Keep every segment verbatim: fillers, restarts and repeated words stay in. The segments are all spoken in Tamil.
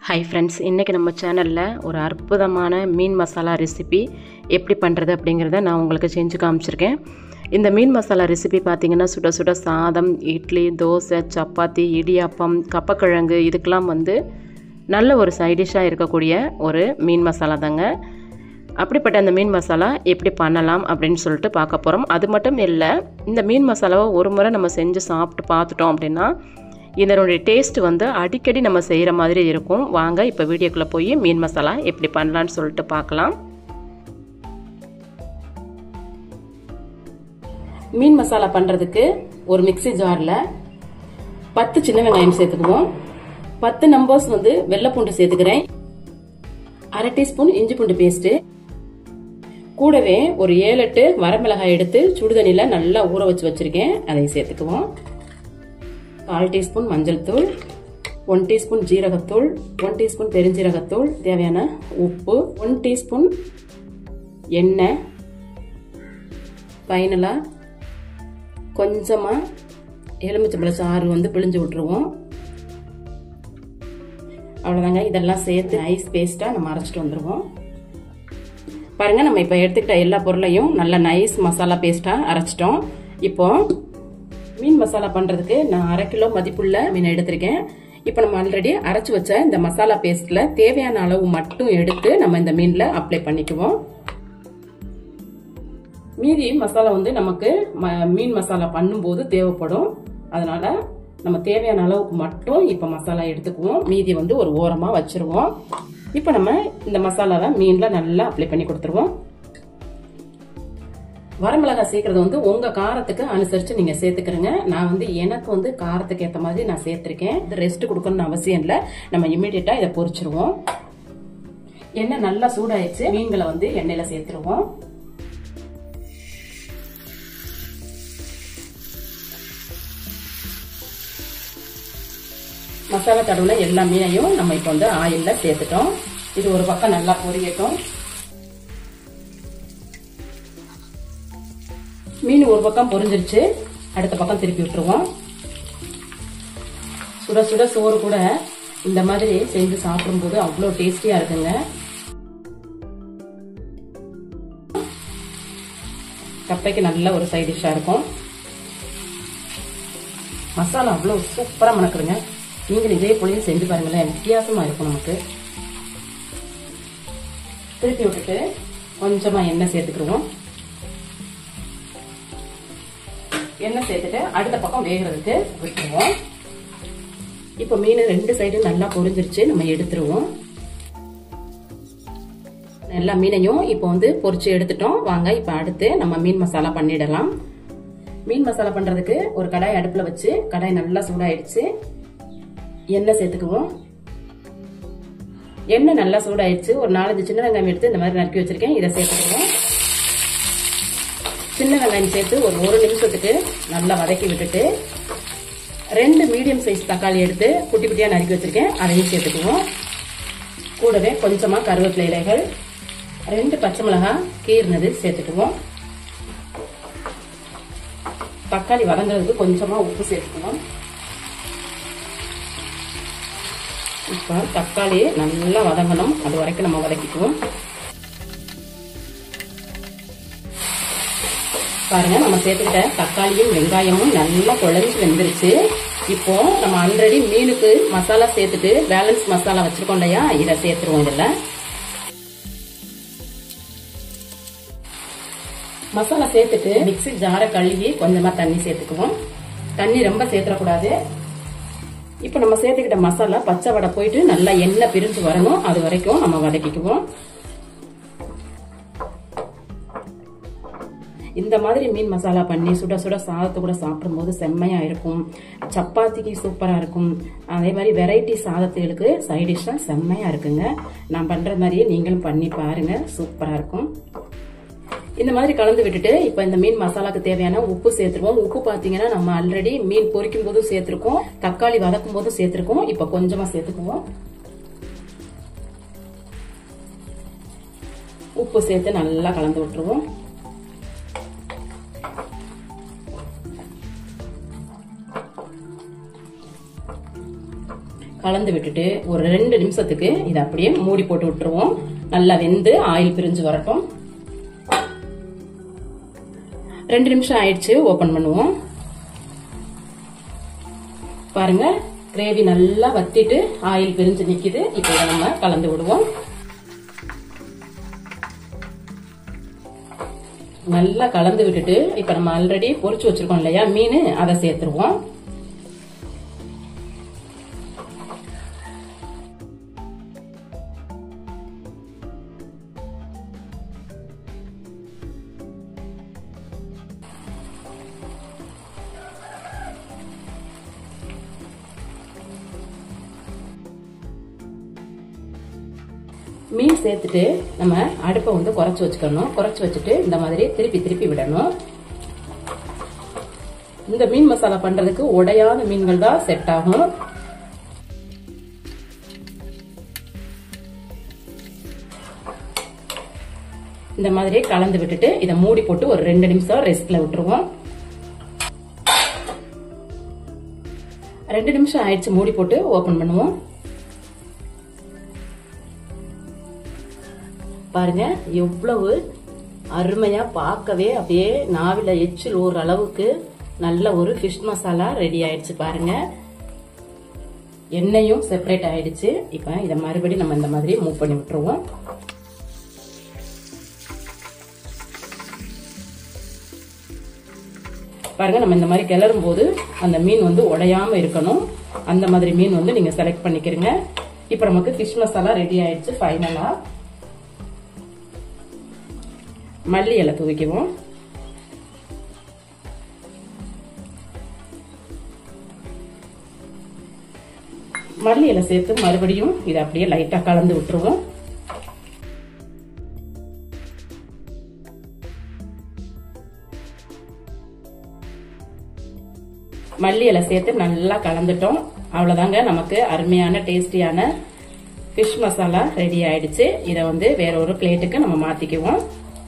ஹாய் ஃப்ரெண்ட்ஸ், இன்றைக்கி நம்ம சேனலில் ஒரு அற்புதமான மீன் மசாலா ரெசிபி எப்படி பண்ணுறது அப்படிங்கிறத நான் உங்களுக்கு செஞ்சு காமிச்சிருக்கேன். இந்த மீன் மசாலா ரெசிபி பார்த்திங்கன்னா சுட சுட சாதம், இட்லி, தோசை, சப்பாத்தி, இடியாப்பம், கப்பக்கிழங்கு இதுக்கெலாம் வந்து நல்ல ஒரு சைடிஷ்ஷாக இருக்கக்கூடிய ஒரு மீன் மசாலா தாங்க. அப்படிப்பட்ட அந்த மீன் மசாலா எப்படி பண்ணலாம் அப்படின்னு சொல்லிட்டு பார்க்க போகிறோம். அது மட்டும் இல்லை, இந்த மீன் மசாலாவை ஒரு முறை நம்ம செஞ்சு சாப்பிட்டு பார்த்துட்டோம் அப்படின்னா இதனுடைய டேஸ்ட் வந்து அடிக்கடி நம்ம செய்கிற மாதிரி இருக்கும். வாங்க இப்போ வீடியோக்குள்ளே போய் மீன் மசாலா எப்படி பண்ணலான்னு சொல்லிட்டு பார்க்கலாம். மீன் மசாலா பண்ணுறதுக்கு ஒரு மிக்ஸி ஜாரில் பத்து சின்ன வெங்காயம் சேர்த்துக்குவோம். பத்து நம்பர்ஸ் வந்து வெள்ளை பூண்டு சேர்த்துக்கிறேன். அரை டீஸ்பூன் இஞ்சி பூண்டு பேஸ்ட்டு, கூடவே ஒரு ஏழு எட்டு வரமிளகாய் எடுத்து சுடுதண்ணியில் நல்லா ஊற வச்சு வச்சுருக்கேன், அதை சேர்த்துக்குவோம். கால் டீஸ்பூன் மஞ்சள் தூள், ஒன் டீஸ்பூன் ஜீரகத்தூள், ஒன் டீஸ்பூன் பெருஞ்சீரகத்தூள், தேவையான உப்பு, ஒன் டீஸ்பூன் எண்ணெய், ஃபைனலாக கொஞ்சமாக எலுமிச்சம்பழ சாறு வந்து பிழிஞ்சு விட்டுருவோம். அவ்வளோதாங்க. இதெல்லாம் சேர்த்து ஐஸ் பேஸ்ட்டாக நம்ம அரைச்சிட்டு வந்துடுவோம். பாருங்கள், நம்ம இப்போ எடுத்துக்கிட்ட எல்லா பொருளையும் நல்ல நைஸ் மசாலா பேஸ்ட்டாக அரைச்சிட்டோம். இப்போ மீன் மசாலா பண்ணுறதுக்கு நான் அரை கிலோ மதிப்புள்ள மீன் எடுத்திருக்கேன். இப்போ நம்ம ஆல்ரெடி அரைச்சி வச்ச இந்த மசாலா பேஸ்ட்டில் தேவையான அளவு மட்டும் எடுத்து நம்ம இந்த மீனில் அப்ளை பண்ணிக்குவோம். மீதி மசாலா வந்து நமக்கு மீன் மசாலா பண்ணும்போது தேவைப்படும். அதனால நம்ம தேவையான அளவுக்கு மட்டும் இப்போ மசாலா எடுத்துக்குவோம். மீதி வந்து ஒரு ஓரமாக வச்சிருவோம். இப்போ நம்ம இந்த மசாலாவை மீனில் நல்லா அப்ளை பண்ணி கொடுத்துருவோம். வரமிளகாய் சேர்க்கறது வந்து உங்க காரத்துக்கு அனுசரிச்சு நீங்க சேர்த்துக்கிறீங்க. நான் வந்து எனக்கு வந்து காரத்துக்கு ஏற்ற மாதிரி நான் சேர்த்திருக்கேன். இது ரெஸ்ட் கொடுக்கணும்னு அவசியம் இல்லை. நம்ம இமீடியட்டா இதை பொரிச்சிருவோம். எண்ணெய் நல்லா சூடாயிடுச்சு. மீன்களை வந்து எண்ணெயில சேர்த்துருவோம். மசாலா தடவுல எல்லா மீனையும் நம்ம இப்போ வந்து ஆயில்ல சேர்த்துட்டோம். இது ஒரு பக்கம் நல்லா பொரியட்டும். மீன் ஒரு பக்கம் பொரிஞ்சிருச்சு, அடுத்த பக்கம் திருப்பி விட்டுருவோம். சுட சுட சோறு கூட இந்த மாதிரி செஞ்சு சாப்பிடும்போது அவ்வளோ டேஸ்டியா இருக்குங்க. கப்பைக்கு நல்ல ஒரு சைட் டிஷ்ஷா இருக்கும். மசாலா அவ்வளோ சூப்பரா மணக்குதுங்க. நீங்க இதே போலயும் செஞ்சு பாருங்களேன், வித்தியாசமா இருக்கும் நமக்கு. திருப்பி விட்டுட்டு கொஞ்சமா எண்ணெய் சேர்த்துக்கிடுவோம். எண்ணெய் சேர்த்துட்டு அடுத்த பக்கம் வேகிறதுக்கு விட்டுருவோம். இப்போ மீன் ரெண்டு சைடும் நல்லா பொரிஞ்சிருச்சு, நம்ம எடுத்துருவோம். எல்லா மீனையும் இப்போ வந்து பொரிச்சு எடுத்துட்டோம். வாங்க இப்போ அடுத்து நம்ம மீன் மசாலா பண்ணிடலாம். மீன் மசாலா பண்றதுக்கு ஒரு கடாய் அடுப்புல வச்சு, கடாய் நல்லா சூடாயிடுச்சு. எண்ணெய் சேர்த்துக்குவோம். எண்ணெய் நல்லா சூடாயிடுச்சு. ஒரு நாலஞ்சு சின்ன வெங்காயம் எடுத்து இந்த மாதிரி நறுக்கி வச்சிருக்கேன், இதை சேர்த்துக்குவோம். சின்ன வெங்காயம் சேர்த்து ஒரு ஒரு நிமிஷத்துக்கு நல்லா வதக்கி விட்டுட்டு ரெண்டு மீடியம் சைஸ் தக்காளி எடுத்து குட்டி குட்டியா நறுக்கி வச்சிருக்கேன், அதையும் சேர்த்துக்குவோம். கூடவே கொஞ்சமா கருவேப்பிலை இலைகள், ரெண்டு பச்சை மிளகாய் கீறினது சேர்த்துக்குவோம். தக்காளி வதங்குறதுக்கு கொஞ்சமா உப்பு சேர்த்துக்குவோம். இப்போ தக்காளி நல்லா வதங்கணும், அது வரைக்கும் நம்ம வதக்கிக்குவோம். பாருங்க, நம்ம சேர்த்துக்கிட்ட தக்காளியும் வெங்காயமும் நல்லா குழஞ்சு வெந்துருச்சு. இப்போ நம்ம ஆல்ரெடி மீனுக்கு மசாலா சேர்த்துட்டு பேலன்ஸ் மசாலா வச்சிருக்கோம் இல்லையா, இதை சேர்த்துருவோம். இதுல மசாலா சேர்த்துட்டு மிக்ஸி ஜாரை கழுவி கொஞ்சமா தண்ணி சேர்த்துக்குவோம். தண்ணி ரொம்ப சேர்த்துடக்கூடாது. இப்போ நம்ம சேர்த்துக்கிட்ட மசாலா பச்சை வடை போயிட்டு நல்லா எண்ணெய் பிரிஞ்சு வரணும், அது வரைக்கும் நம்ம வதக்கிக்குவோம். இந்த மாதிரி மீன் மசாலா பண்ணி சுட சுட சாதத்தை கூட சாப்பிடும் போது செம்மையா இருக்கும். சப்பாத்திக்கு சூப்பரா இருக்கும். அதே மாதிரி வெரைட்டி சாதத்துகளுக்கு சைட் டிஷ்ஷா செம்மையா இருக்குங்க. நான் பண்ற மாதிரியே நீங்களும் பண்ணி பாருங்க, சூப்பரா இருக்கும். இந்த மாதிரி கலந்து விட்டுட்டு இப்ப இந்த மீன் மசாலாக்கு தேவையான உப்பு சேர்த்துருவோம். உப்பு பாத்தீங்கன்னா நம்ம ஆல்ரெடி மீன் பொரிக்கும் போதும் சேர்த்திருக்கோம், தக்காளி வதக்கும் போதும் சேர்த்திருக்கோம். இப்ப கொஞ்சமா சேர்த்துக்குவோம். உப்பு சேர்த்து நல்லா கலந்து விட்டுருவோம். கலந்து விட்டுட்டு ஒரு ரெண்டு நிமிஷத்துக்கு இதை அப்படியே மூடி போட்டு விட்டுருவோம். நல்லா வெந்து ஆயில் பிரிஞ்சு வரட்டும். ரெண்டு நிமிஷம் ஆயிடுச்சு, ஓபன் பண்ணுவோம். பாருங்க, கிரேவி நல்லா வத்திட்டு ஆயில் பிரிஞ்சு நிக்குது. இப்போ நம்ம கலந்து விடுவோம். நல்லா கலந்து விட்டுட்டு இப்ப நம்ம ஆல்ரெடி பொரிச்சு வச்சிருக்கோம் இல்லையா மீன், அதை சேர்த்துருவோம். மீன் சேர்த்துட்டு நம்ம அடுப்பை வந்து குறைச்சு வச்சுக்கணும். குறைச்சு வச்சுட்டு இந்த மாதிரி திருப்பி திருப்பி விடணும். இந்த மீன் மசாலா பண்றதுக்கு உடையாத மீன்கள் தான் செட் ஆகும். இந்த மாதிரி கலந்து விட்டுட்டு இதை மூடி போட்டு ஒரு ரெண்டு நிமிஷம் ரெஸ்ட்ல விட்டுருவோம். ரெண்டு நிமிஷம் ஆயிடுச்சு, மூடி போட்டு ஓபன் பண்ணுவோம். பாருங்க, எவ்வளவு அருமையா பார்க்கவே அப்படியே நாவில எச்சில் ஊற அளவுக்கு நல்ல ஒரு ஃபிஷ் மசாலா ரெடி ஆயிடுச்சு. பாருங்க, எண்ணெயும் செப்பரேட் ஆயிடுச்சு. இப்ப இத மறுபடியும் நம்ம இந்த மாதிரி மூவ் பண்ணி விட்டுருவோம். பாருங்க, நம்ம இந்த மாதிரி கிளறும் போது அந்த மீன் வந்து உடையாம இருக்கணும். அந்த மாதிரி மீன் வந்து நீங்க செலக்ட் பண்ணிக்கிறீங்க. இப்ப நமக்கு ஃபிஷ் மசாலா ரெடி ஆயிடுச்சு. ஃபைனலா மல்லி இலை தூவிக்குவோம். மல்லி இலை சேர்த்து மறுபடியும் இதை அப்படியே லைட்டா கலந்து விட்டுருவோம். மல்லி இலை சேர்த்து நல்லா கலந்துட்டோம். அவ்வளவுதாங்க, நமக்கு அருமையான டேஸ்டியான ஃபிஷ் மசாலா ரெடி ஆயிடுச்சு. இதை வந்து வேற ஒரு பிளேட்டுக்கு நம்ம மாத்திக்குவோம்.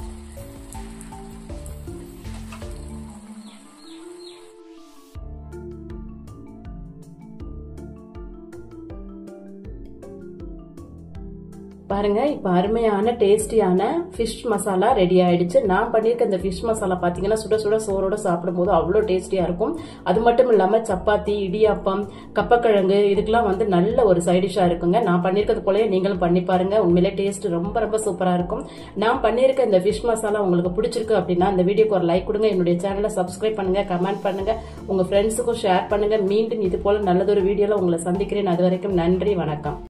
பாருங்க, இப்ப அருமையான டேஸ்டியான ஃபிஷ் மசாலா ரெடி ஆயிடுச்சு. நான் பண்ணிருக்க இந்த ஃபிஷ் மசாலா பாத்தீங்கன்னா சுட சுட சோறோட சாப்பிடும் போது அவ்வளவு டேஸ்டியா இருக்கும். அது மட்டும் இல்லாம சப்பாத்தி, இடியாப்பம், கப்பக்கிழங்கு இதுக்கெல்லாம் வந்து நல்ல ஒரு சைடிஷா இருக்குங்க. நான் பண்ணிருக்கிறது போலயே நீங்களும் பண்ணி பாருங்க. உண்மையிலே டேஸ்ட் ரொம்ப ரொம்ப சூப்பரா இருக்கும். நான் பண்ணிருக்க இந்த ஃபிஷ் மசாலா உங்களுக்கு பிடிச்சிருக்கு அப்படின்னா இந்த வீடியோக்கு ஒரு லைக் கொடுங்க. என்னுடைய சேனலை சப்ஸ்கிரைப் பண்ணுங்க, கமெண்ட் பண்ணுங்க, உங்க ஃப்ரெண்ட்ஸுக்கும் ஷேர் பண்ணுங்க. மீண்டும் இது போல நல்லதொரு வீடியோல உங்களை சந்திக்கிறேன். அது வரைக்கும் நன்றி, வணக்கம்.